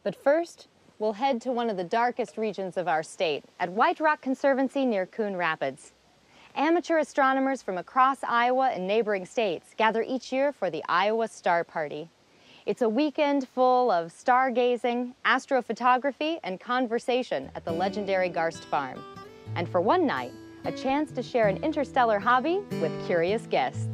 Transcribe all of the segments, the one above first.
But first, we'll head to one of the darkest regions of our state, at White Rock Conservancy near Coon Rapids. Amateur astronomers from across Iowa and neighboring states gather each year for the Iowa Star Party. It's a weekend full of stargazing, astrophotography, and conversation at the legendary Garst Farm. And for one night, a chance to share an interstellar hobby with curious guests.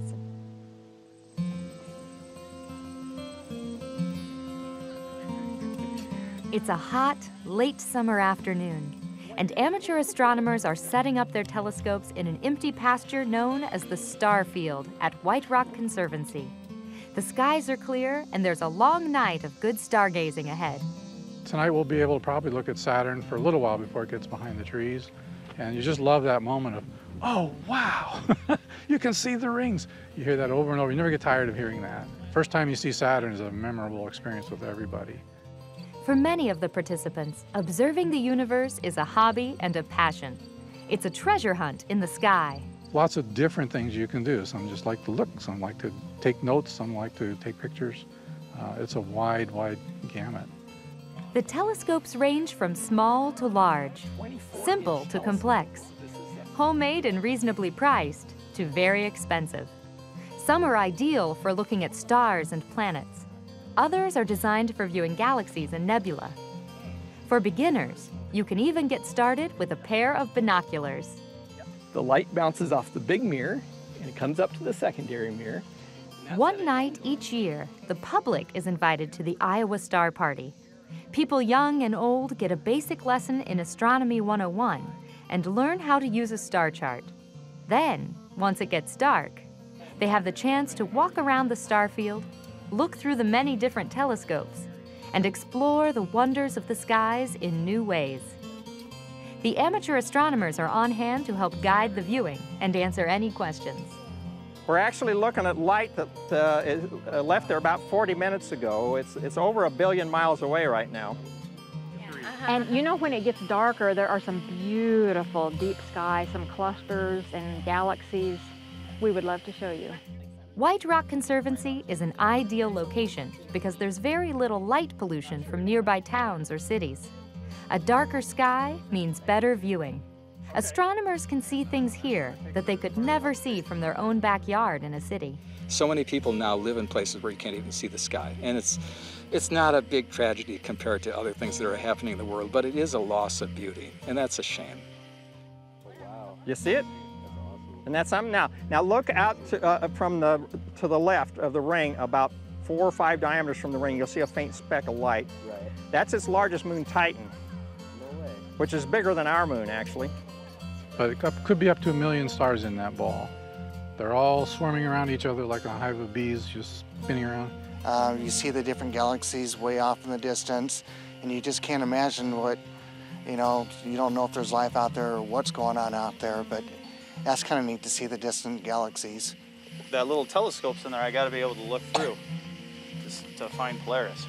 It's a hot, late summer afternoon, and amateur astronomers are setting up their telescopes in an empty pasture known as the Star Field at White Rock Conservancy. The skies are clear, and there's a long night of good stargazing ahead. Tonight we'll be able to probably look at Saturn for a little while before it gets behind the trees. And you just love that moment of, oh, wow, you can see the rings. You hear that over and over. You never get tired of hearing that. First time you see Saturn is a memorable experience with everybody. For many of the participants, observing the universe is a hobby and a passion. It's a treasure hunt in the sky. Lots of different things you can do. Some just like to look, some like to take notes, some like to take pictures. It's a wide gamut. The telescopes range from small to large, simple to complex, homemade and reasonably priced to very expensive. Some are ideal for looking at stars and planets. Others are designed for viewing galaxies and nebula. For beginners, you can even get started with a pair of binoculars. The light bounces off the big mirror and it comes up to the secondary mirror. One night each year, the public is invited to the Iowa Star Party. People young and old get a basic lesson in Astronomy 101 and learn how to use a star chart. Then, once it gets dark, they have the chance to walk around the star field, look through the many different telescopes, and explore the wonders of the skies in new ways. The amateur astronomers are on hand to help guide the viewing and answer any questions. We're actually looking at light that left there about 40 minutes ago. It's over 1 billion miles away right now. And you know, when it gets darker, there are some beautiful deep sky, some clusters and galaxies. We would love to show you. White Rock Conservancy is an ideal location because there's very little light pollution from nearby towns or cities. A darker sky means better viewing. Astronomers can see things here that they could never see from their own backyard in a city. So many people now live in places where you can't even see the sky, and it's not a big tragedy compared to other things that are happening in the world, but it is a loss of beauty, and that's a shame. You see it? And that's something now. Now look out to the left of the ring, about 4 or 5 diameters from the ring. You'll see a faint speck of light. Right. That's its largest moon, Titan, which is bigger than our moon, actually. But it could be up to 1 million stars in that ball. They're all swarming around each other like a hive of bees, just spinning around. You see the different galaxies way off in the distance, and you just can't imagine what, you don't know if there's life out there or what's going on out there, but that's kind of neat to see the distant galaxies. That little telescope's in there, I got to be able to look through just to find Polaris.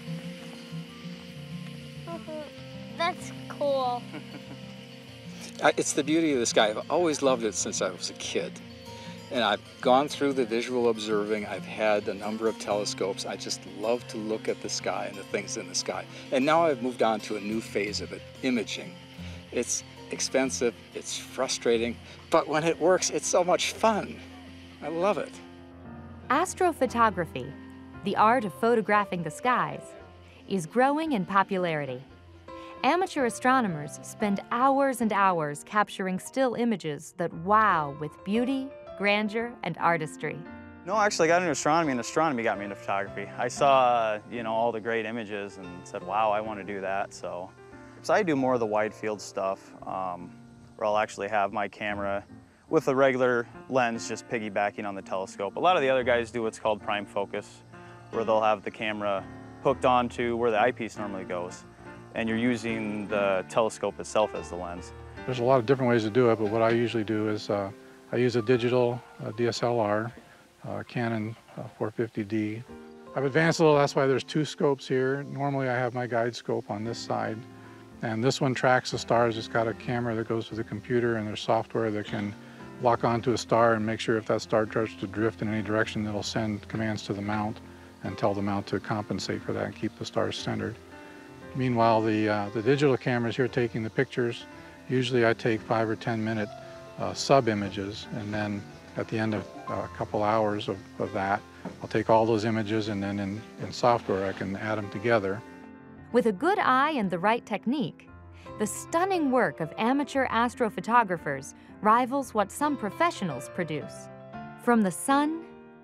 That's cool. It's the beauty of the sky. I've always loved it since I was a kid. And I've gone through the visual observing. I've had a number of telescopes. I just love to look at the sky and the things in the sky. And now I've moved on to a new phase of it, imaging. It's expensive, it's frustrating, but when it works, it's so much fun. I love it. Astrophotography, the art of photographing the skies, is growing in popularity. Amateur astronomers spend hours and hours capturing still images that wow with beauty, grandeur, and artistry. No, actually I got into astronomy, and astronomy got me into photography. I saw, all the great images and said, wow, I want to do that. So I do more of the wide field stuff, where I'll actually have my camera with a regular lens just piggybacking on the telescope. A lot of the other guys do what's called prime focus, where they'll have the camera hooked onto where the eyepiece normally goes, and you're using the telescope itself as the lens. There's a lot of different ways to do it, but what I usually do is I use a digital DSLR, Canon 450D. I've advanced a little, that's why there's 2 scopes here. Normally I have my guide scope on this side, and this one tracks the stars. It's got a camera that goes to the computer, and there's software that can lock onto a star and make sure if that star starts to drift in any direction, it'll send commands to the mount and tell the mount to compensate for that and keep the stars centered. Meanwhile, the digital cameras here taking the pictures, usually I take 5 or 10 minute sub-images, and then at the end of a couple hours of that, I'll take all those images, and then in software I can add them together. With a good eye and the right technique, the stunning work of amateur astrophotographers rivals what some professionals produce. From the sun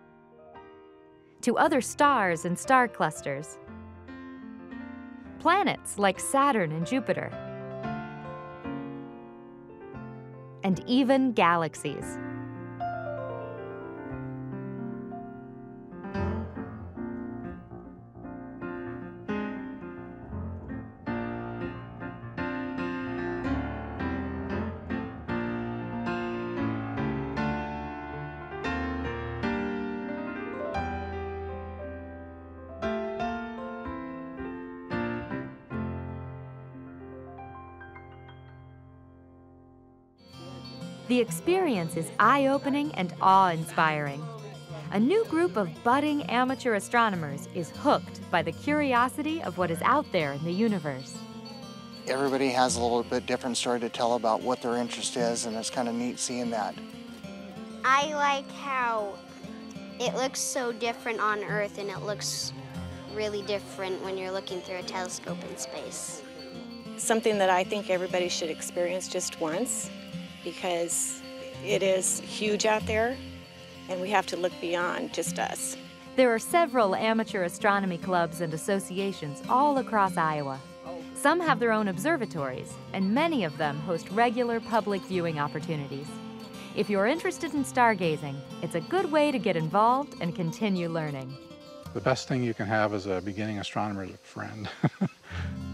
to other stars and star clusters, planets like Saturn and Jupiter, and even galaxies. The experience is eye-opening and awe-inspiring. A new group of budding amateur astronomers is hooked by the curiosity of what is out there in the universe. Everybody has a little bit different story to tell about what their interest is, and it's kind of neat seeing that. I like how it looks so different on Earth, and it looks really different when you're looking through a telescope in space. Something that I think everybody should experience just once, because it is huge out there, and we have to look beyond just us. There are several amateur astronomy clubs and associations all across Iowa. Some have their own observatories, and many of them host regular public viewing opportunities. If you're interested in stargazing, it's a good way to get involved and continue learning. The best thing you can have as a beginning astronomer is a friend.